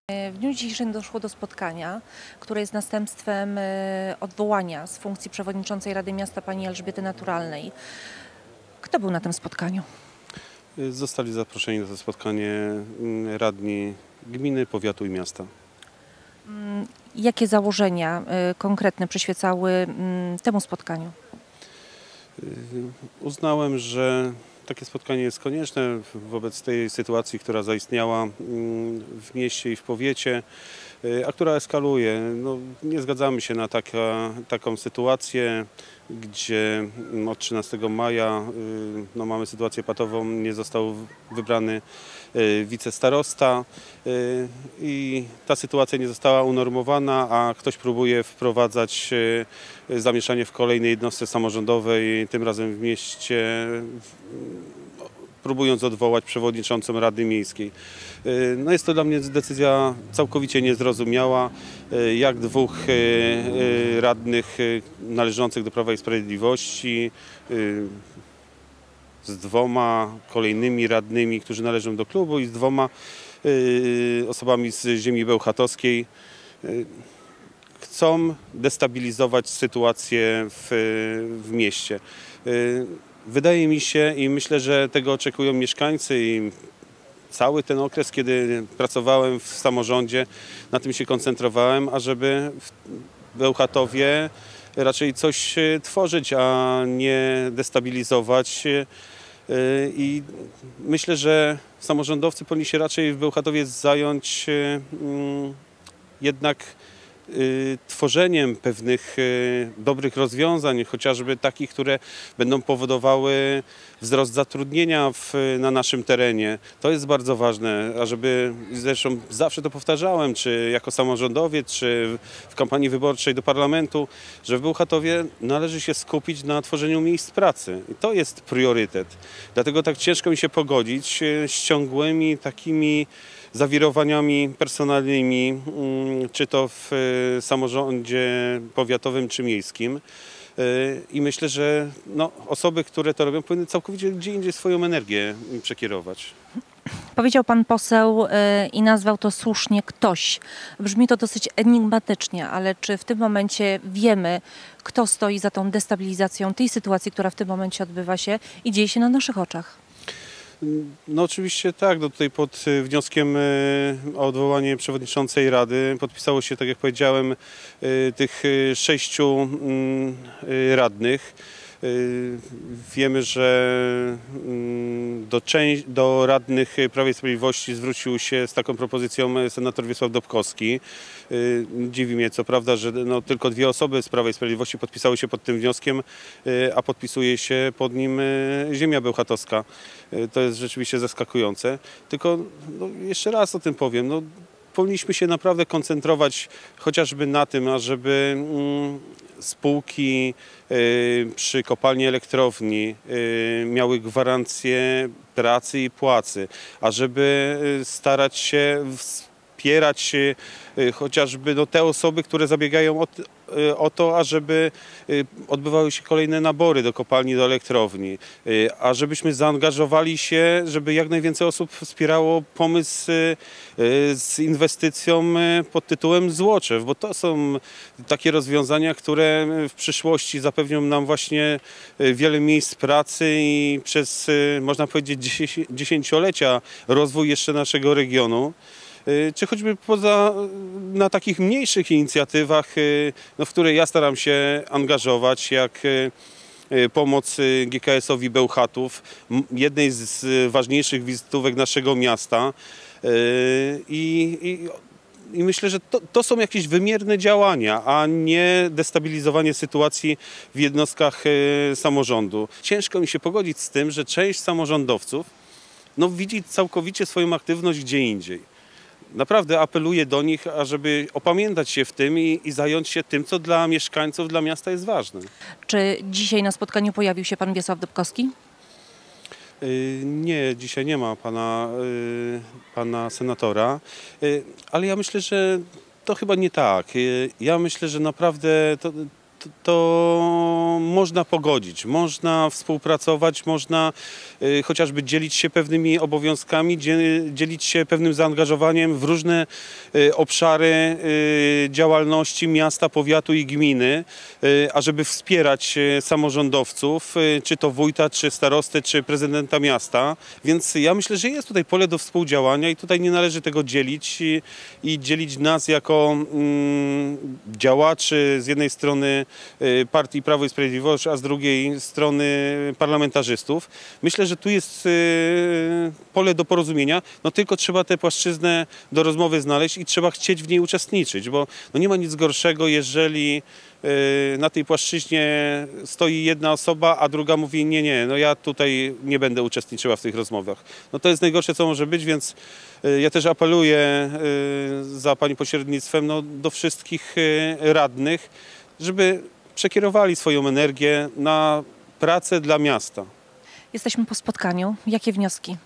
W dniu dzisiejszym doszło do spotkania, które jest następstwem odwołania z funkcji przewodniczącej Rady Miasta pani Elżbiety Naturalnej. Kto był na tym spotkaniu? Zostali zaproszeni na to spotkanie radni gminy, powiatu i miasta. Jakie założenia konkretne przyświecały temu spotkaniu? Uznałem, że takie spotkanie jest konieczne wobec tej sytuacji, która zaistniała w mieście i w powiecie, a która eskaluje. No, nie zgadzamy się na taką sytuację, gdzie od 13 maja mamy sytuację patową, nie został wybrany wicestarosta i ta sytuacja nie została unormowana, a ktoś próbuje wprowadzać zamieszanie w kolejnej jednostce samorządowej, tym razem w mieście, próbując odwołać przewodniczącą Rady Miejskiej. No jest to dla mnie decyzja całkowicie niezrozumiała, jak dwóch radnych należących do Prawa i Sprawiedliwości z dwoma kolejnymi radnymi, którzy należą do klubu, i z dwoma osobami z ziemi bełchatowskiej chcą destabilizować sytuację w mieście. Wydaje mi się i myślę, że tego oczekują mieszkańcy, i cały ten okres, kiedy pracowałem w samorządzie, na tym się koncentrowałem, ażeby w Bełchatowie raczej coś tworzyć, a nie destabilizować. I myślę, że samorządowcy powinni się raczej w Bełchatowie zająć jednak tworzeniem pewnych dobrych rozwiązań, chociażby takich, które będą powodowały wzrost zatrudnienia na naszym terenie. To jest bardzo ważne, ażeby, zresztą zawsze to powtarzałem, czy jako samorządowiec, czy w kampanii wyborczej do parlamentu, że w Bełchatowie należy się skupić na tworzeniu miejsc pracy. I to jest priorytet. Dlatego tak ciężko mi się pogodzić z ciągłymi takimi zawirowaniami personalnymi, czy to w samorządzie powiatowym czy miejskim. I myślę, że osoby, które to robią, powinny całkowicie gdzie indziej swoją energię przekierować. Powiedział pan poseł i nazwał to słusznie ktoś. Brzmi to dosyć enigmatycznie, ale czy w tym momencie wiemy, kto stoi za tą destabilizacją tej sytuacji, która w tym momencie odbywa się i dzieje się na naszych oczach? No oczywiście tak, tutaj pod wnioskiem o odwołanie przewodniczącej Rady podpisało się, tak jak powiedziałem, tych 6 radnych. Wiemy, że do radnych Prawa i Sprawiedliwości zwrócił się z taką propozycją senator Wiesław Dobkowski. Dziwi mnie co prawda, że tylko 2 osoby z Prawa i Sprawiedliwości podpisały się pod tym wnioskiem, a podpisuje się pod nim ziemia bełchatowska. To jest rzeczywiście zaskakujące. Tylko jeszcze raz o tym powiem. Powinniśmy się naprawdę koncentrować chociażby na tym, ażeby spółki przy kopalni elektrowni miały gwarancję pracy i płacy, ażeby starać się wspierać chociażby te osoby, które zabiegają o to, ażeby odbywały się kolejne nabory do kopalni, do elektrowni, a żebyśmy zaangażowali się, żeby jak najwięcej osób wspierało pomysł z inwestycją pod tytułem Złoczew, bo to są takie rozwiązania, które w przyszłości zapewnią nam właśnie wiele miejsc pracy i przez, można powiedzieć, dziesięciolecia rozwój jeszcze naszego regionu. Czy choćby na takich mniejszych inicjatywach, w które ja staram się angażować, jak pomoc GKS-owi Bełchatów, jednej z ważniejszych wizytówek naszego miasta. I myślę, że to są jakieś wymierne działania, a nie destabilizowanie sytuacji w jednostkach samorządu. Ciężko mi się pogodzić z tym, że część samorządowców widzi całkowicie swoją aktywność gdzie indziej. Naprawdę apeluję do nich, ażeby opamiętać się w tym i zająć się tym, co dla mieszkańców, dla miasta jest ważne. Czy dzisiaj na spotkaniu pojawił się pan Wiesław Dobkowski? Nie, dzisiaj nie ma pana senatora, ale ja myślę, że to chyba nie tak. Ja myślę, że naprawdę to można pogodzić, można współpracować, można chociażby dzielić się pewnymi obowiązkami, dzielić się pewnym zaangażowaniem w różne obszary działalności miasta, powiatu i gminy, ażeby wspierać samorządowców, czy to wójta, czy starostę, czy prezydenta miasta. Więc ja myślę, że jest tutaj pole do współdziałania i tutaj nie należy tego dzielić i dzielić nas jako działaczy z jednej strony partii Prawo i Sprawiedliwość, a z drugiej strony parlamentarzystów. Myślę, że tu jest pole do porozumienia, no tylko trzeba tę płaszczyznę do rozmowy znaleźć i trzeba chcieć w niej uczestniczyć, bo no nie ma nic gorszego, jeżeli na tej płaszczyźnie stoi jedna osoba, a druga mówi nie, no ja tutaj nie będę uczestniczyła w tych rozmowach. No to jest najgorsze, co może być, więc ja też apeluję za pani pośrednictwem do wszystkich radnych, żeby przekierowali swoją energię na pracę dla miasta. Jesteśmy po spotkaniu. Jakie wnioski?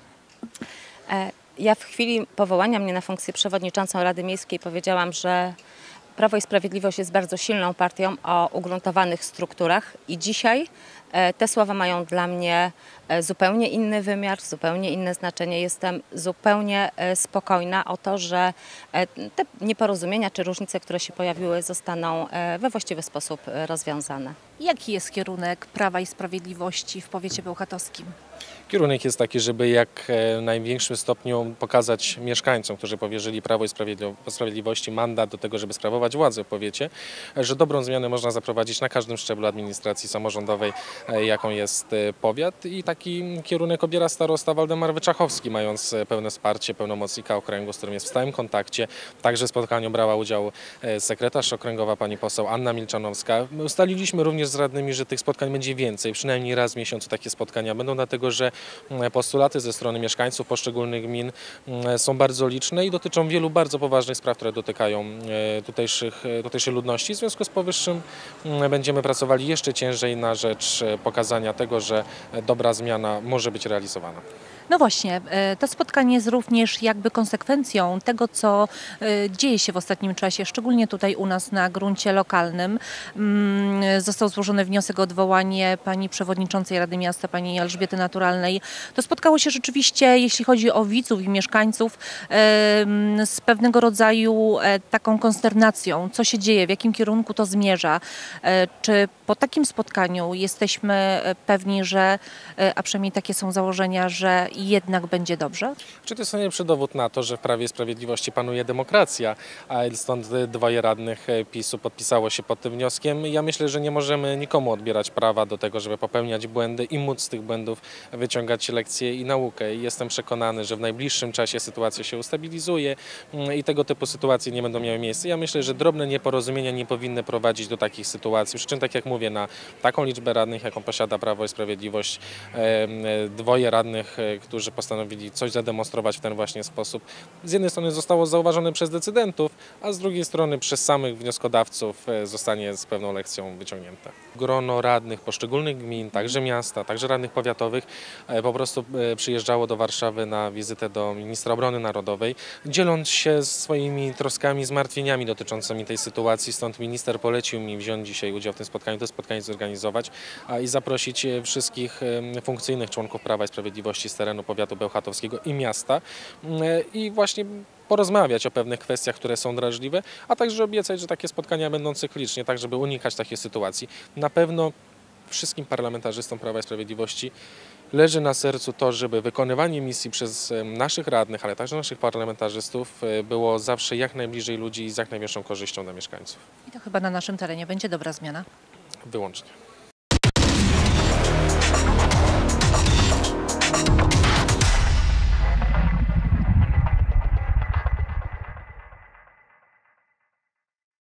Ja w chwili powołania mnie na funkcję przewodniczącą Rady Miejskiej powiedziałam, że Prawo i Sprawiedliwość jest bardzo silną partią o ugruntowanych strukturach i dzisiaj te słowa mają dla mnie zupełnie inny wymiar, zupełnie inne znaczenie. Jestem zupełnie spokojna o to, że te nieporozumienia czy różnice, które się pojawiły, zostaną we właściwy sposób rozwiązane. Jaki jest kierunek Prawa i Sprawiedliwości w powiecie bełchatowskim? Kierunek jest taki, żeby jak w największym stopniu pokazać mieszkańcom, którzy powierzyli Prawo i Sprawiedliwości mandat do tego, żeby sprawować władzę w powiecie, że dobrą zmianę można zaprowadzić na każdym szczeblu administracji samorządowej, jaką jest powiat. I taki kierunek obiera starosta Waldemar Wyczachowski, mając pełne wsparcie pełnomocnika okręgu, z którym jest w stałym kontakcie. Także w spotkaniu brała udział sekretarz okręgowa pani poseł Anna Milczanowska. Ustaliliśmy również z radnymi, że tych spotkań będzie więcej, przynajmniej raz w miesiącu takie spotkania będą, dlatego że postulaty ze strony mieszkańców poszczególnych gmin są bardzo liczne i dotyczą wielu bardzo poważnych spraw, które dotykają tutejszej ludności. W związku z powyższym będziemy pracowali jeszcze ciężej na rzecz pokazania tego, że dobra zmiana może być realizowana. No właśnie, to spotkanie jest również jakby konsekwencją tego, co dzieje się w ostatnim czasie, szczególnie tutaj u nas na gruncie lokalnym. Został złożony wniosek o odwołanie pani przewodniczącej Rady Miasta, pani Elżbiety Naturalnej. To spotkało się rzeczywiście, jeśli chodzi o widzów i mieszkańców, z pewnego rodzaju taką konsternacją. Co się dzieje, w jakim kierunku to zmierza? Czy po takim spotkaniu jesteśmy pewni, że, a przynajmniej takie są założenia, że jednak będzie dobrze? Czy to jest najlepszy dowód na to, że w Prawie i Sprawiedliwości panuje demokracja, a stąd dwoje radnych PiS-u podpisało się pod tym wnioskiem. Ja myślę, że nie możemy nikomu odbierać prawa do tego, żeby popełniać błędy i móc z tych błędów wyciągać lekcje i naukę. I jestem przekonany, że w najbliższym czasie sytuacja się ustabilizuje i tego typu sytuacje nie będą miały miejsca. Ja myślę, że drobne nieporozumienia nie powinny prowadzić do takich sytuacji. Przy czym, tak jak mówię, na taką liczbę radnych, jaką posiada Prawo i Sprawiedliwość, dwoje radnych, którzy postanowili coś zademonstrować w ten właśnie sposób, z jednej strony zostało zauważone przez decydentów, a z drugiej strony przez samych wnioskodawców zostanie z pewną lekcją wyciągnięte. Grono radnych poszczególnych gmin, także miasta, także radnych powiatowych po prostu przyjeżdżało do Warszawy na wizytę do ministra obrony narodowej, dzieląc się swoimi troskami, zmartwieniami dotyczącymi tej sytuacji. Stąd minister polecił mi wziąć dzisiaj udział w tym spotkaniu, to spotkanie zorganizować i zaprosić wszystkich funkcyjnych członków Prawa i Sprawiedliwości z terenu powiatu bełchatowskiego i miasta i właśnie porozmawiać o pewnych kwestiach, które są drażliwe, a także obiecać, że takie spotkania będą cyklicznie, tak żeby unikać takich sytuacji. Na pewno wszystkim parlamentarzystom Prawa i Sprawiedliwości leży na sercu to, żeby wykonywanie misji przez naszych radnych, ale także naszych parlamentarzystów było zawsze jak najbliżej ludzi i z jak największą korzyścią dla mieszkańców. I to chyba na naszym terenie będzie dobra zmiana. Wyłącznie.